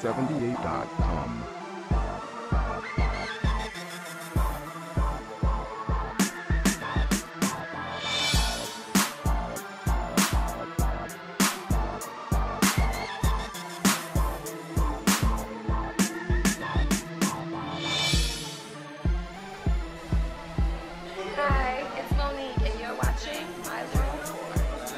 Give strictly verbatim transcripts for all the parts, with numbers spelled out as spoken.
seventy-eight dot com. Hi, it's Monique, and you're watching My World Tour.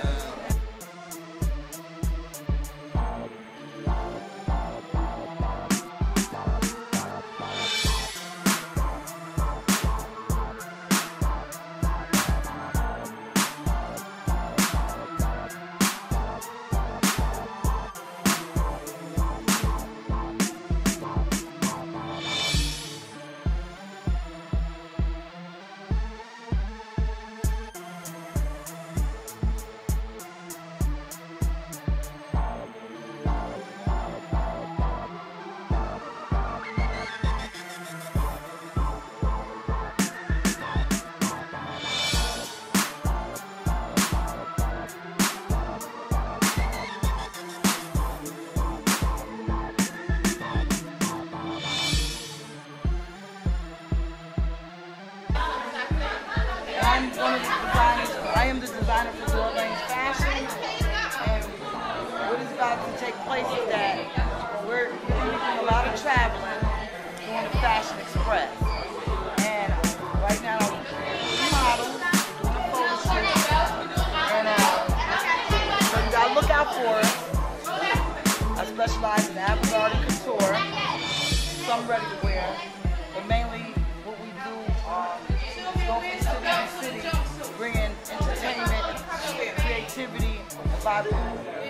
I'm one of the designers. I am the designer for Door Range Fashion, and what is about to take place is that we're doing a lot of traveling, doing the Fashion Express, and right now I'm a model, doing a photo shoot, and uh, so you gotta look out for us. I specialize in avant-garde and couture, some ready to wear, but mainly what we do uh, is go from city to city, bringing entertainment, creativity, and vibrancy.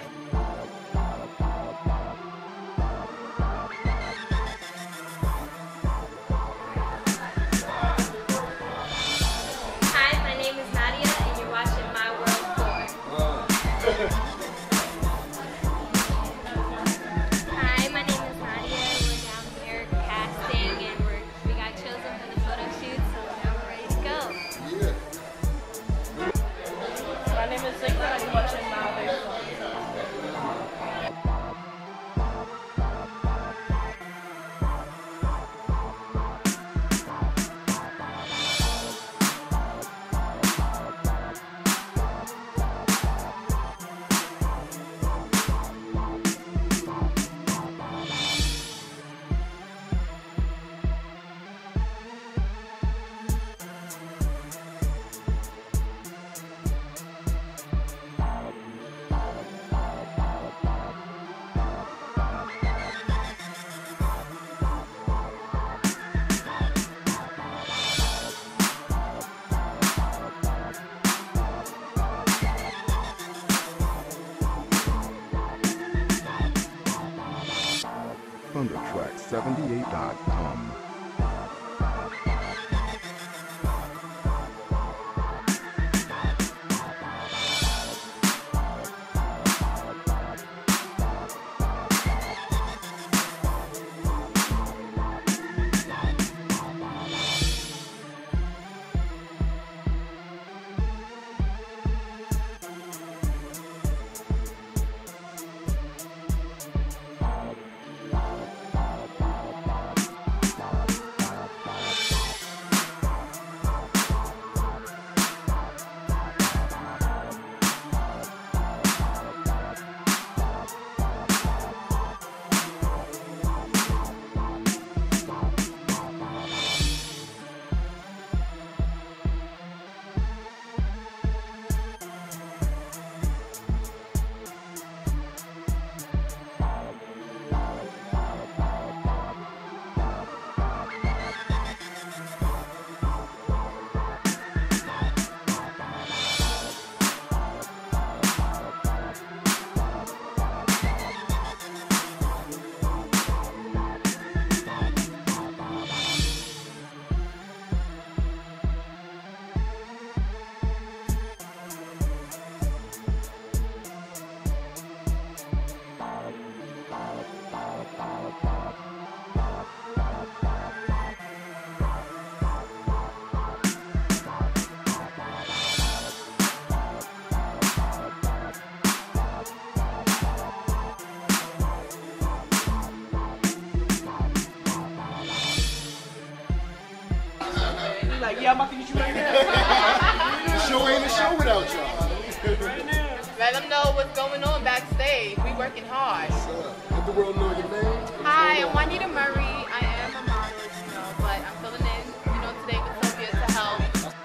Hi, my name is Nadia, and you're watching My World Tour. Hi, my name is Nadia, and we're down here casting, and we're, we got chosen for the photo shoot, so now we're ready to go. My name is Zika, and you're watching My World Tour. Thundertrack seventy-eight dot com. like, yeah, I'm about to get you right now. The show ain't a show without y'all. Right now. Let them know what's going on backstage. We working hard. So, let the world know your name. Hi, I'm Juanita Murray. I am a model, you know, but I'm filling in, you know, today with Sylvia to help.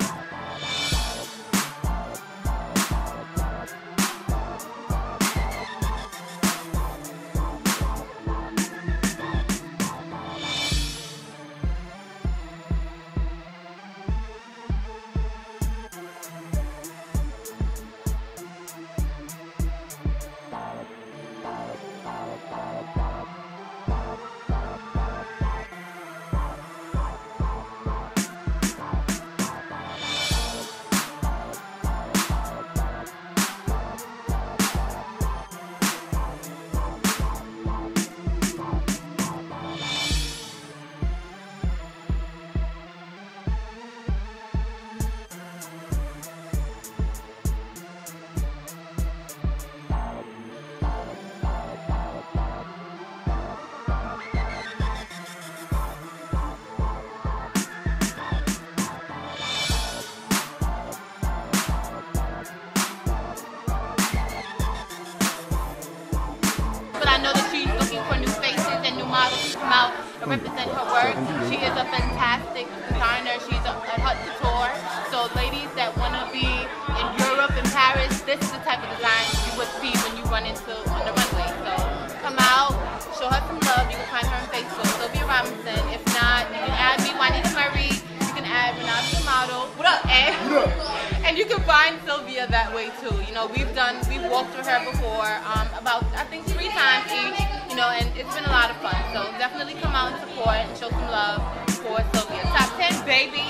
Out and represent her work. She is a fantastic designer. She's a, a haute couture. So ladies that want to be in Europe and Paris, this is the type of design you would see when you run into on the runway. So come out, show her some love. You can find her on Facebook, Sylvia Robinson. If not, you can add me, Juanita Murray. You can add Renata the model. What up? And, what up? And you can find Sylvia that way too. You know, we've done, we've walked with her before, um, about I think three times each. You know, and it's been a lot of fun. So definitely come out and support and show some love for Sylvia. Top ten, baby.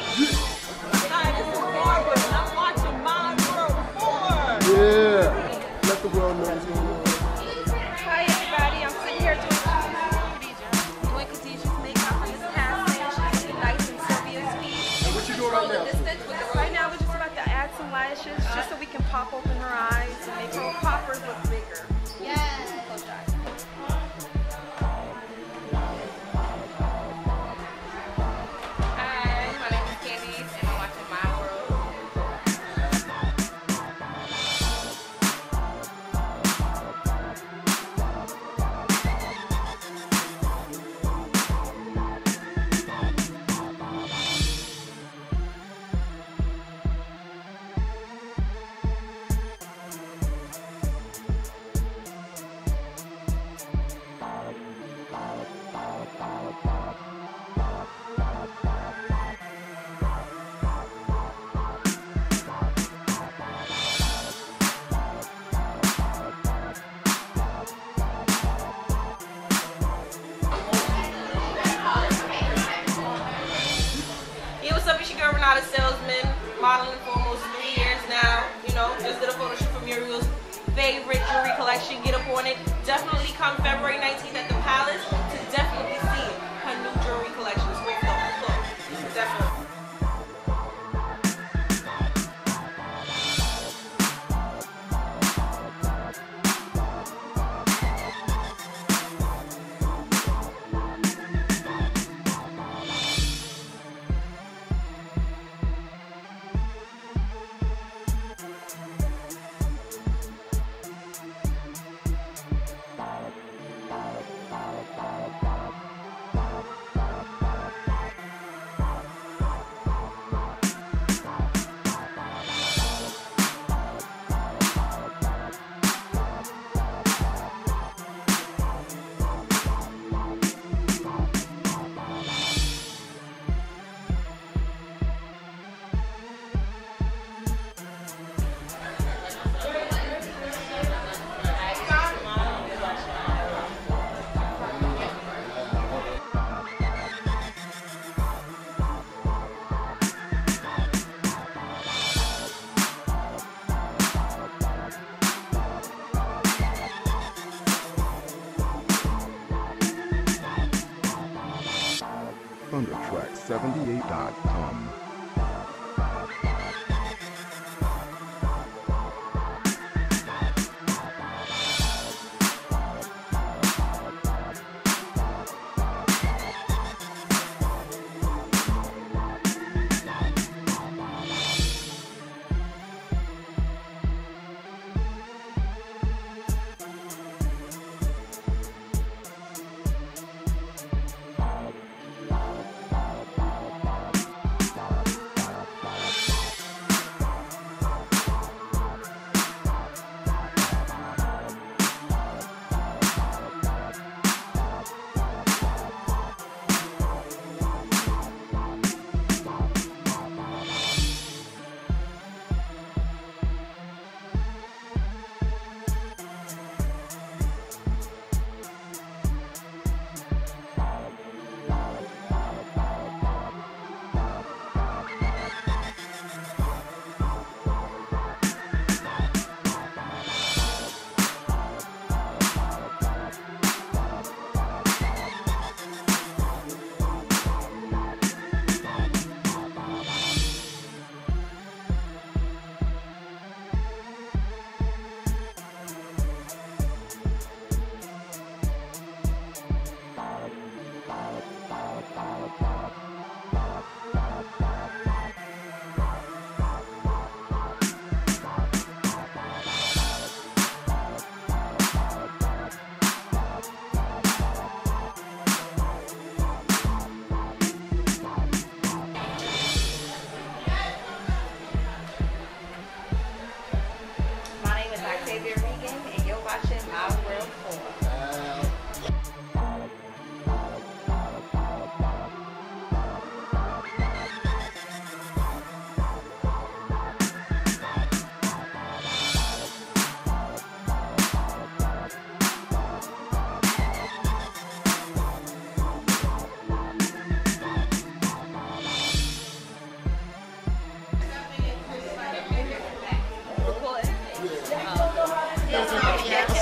Hi, this is Barbara, and I'm watching My World four. Yeah. Let the world know what's going on. Hi everybody, I'm sitting here doing doing Khadijah's makeup on this casting. She's nice and Sylvia's feet. And what you doing right now? Right now we're just about to add some lashes just so we can pop open her eyes and make her poppers look bigger. Yes. Renata salesman, modeling for almost three years now. You know, just did a photo shoot for Muriel's favorite jewelry collection. Get up on it. Definitely come February nineteenth at the Palace to definitely see her new jewelry collection. It's great stuff. So, definitely.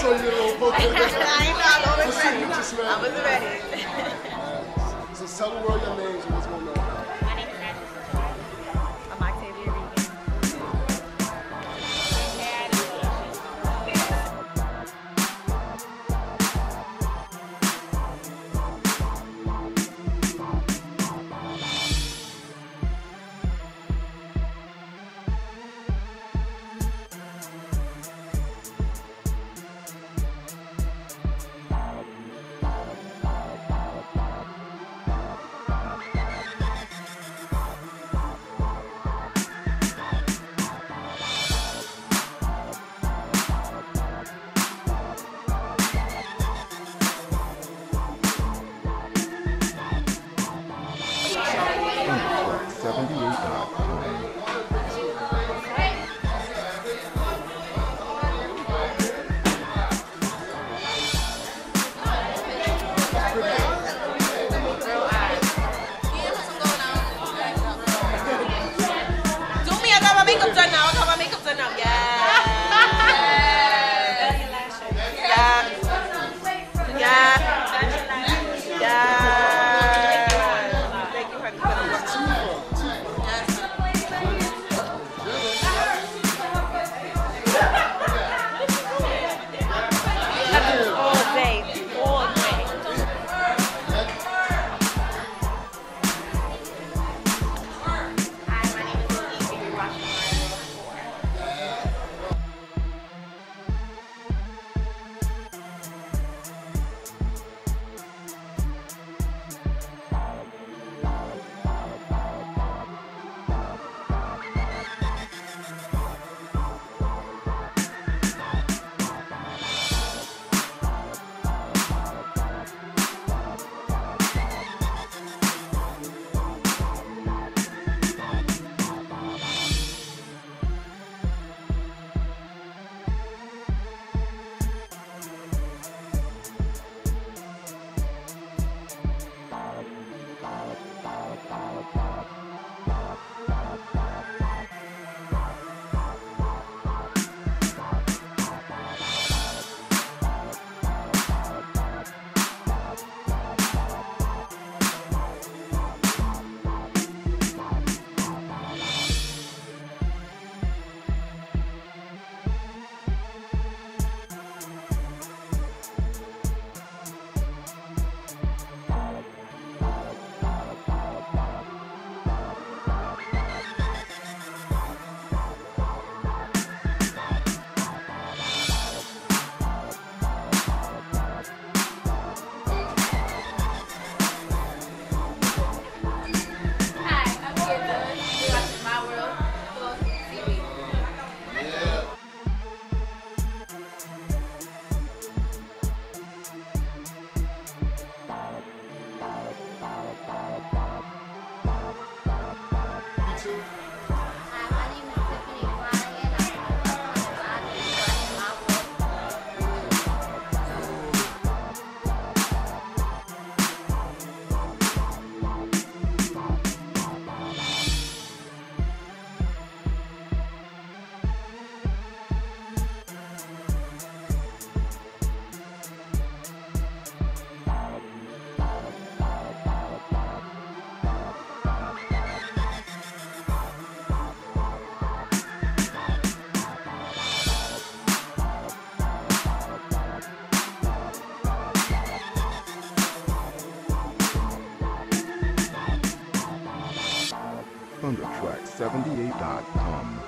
show you a little poke. I ain't know, I was Let's see ready. what you smell. I was ready. So tell the world your names and what's going on. My name is Ashley. I'm Octavia Regan. seventy-eight dot com. Do me, I got my makeup done now. I got my makeup done now. Yeah. Yeah. Yeah. Yeah. Thank you, honey, for the work. All day, all day. Hi, my name is Eve. You're watching my Thundertrack seventy-eight dot com.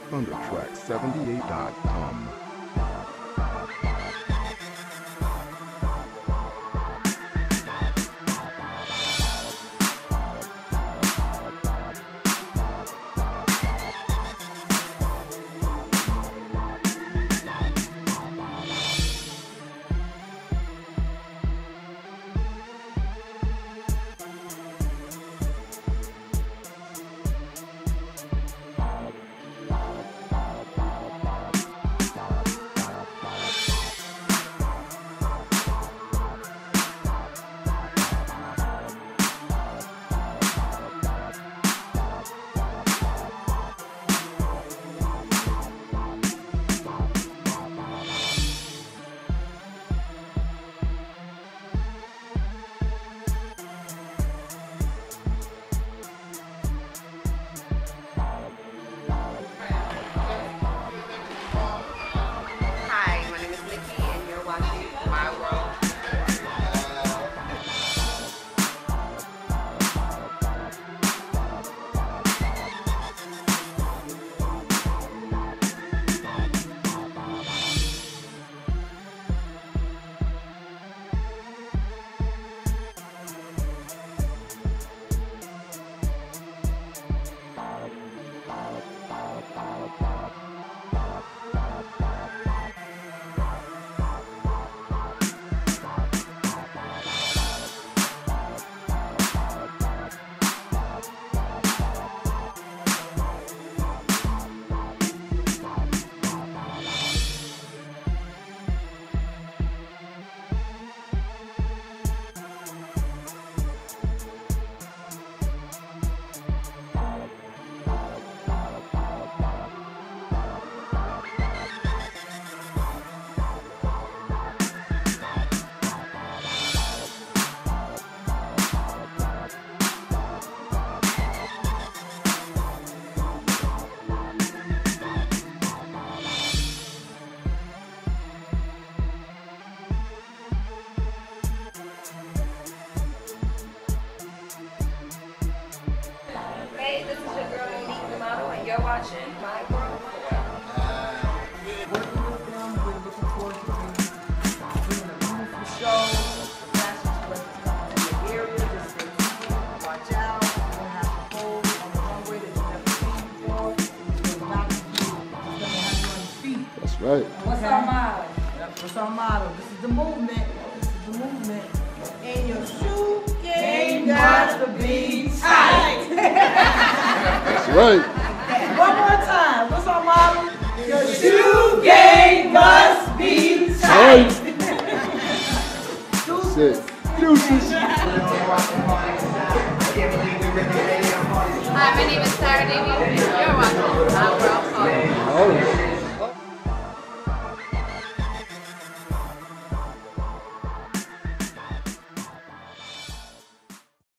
Thundertrack seventy-eight dot com. Hey, this is your girl Monique the Model, and you're watching My World. Working with them, we're looking forward to doing a beautiful show. The fashion collectors coming in the area. Just stay tuned, watch out. We're gonna have a pole on the runway that you've never seen before. It's gonna knock you. It's gonna have you on your feet. That's right. What's our motto? What's our motto? This is the movement. This is the movement. And your shoe game got to be tight. That's right. One more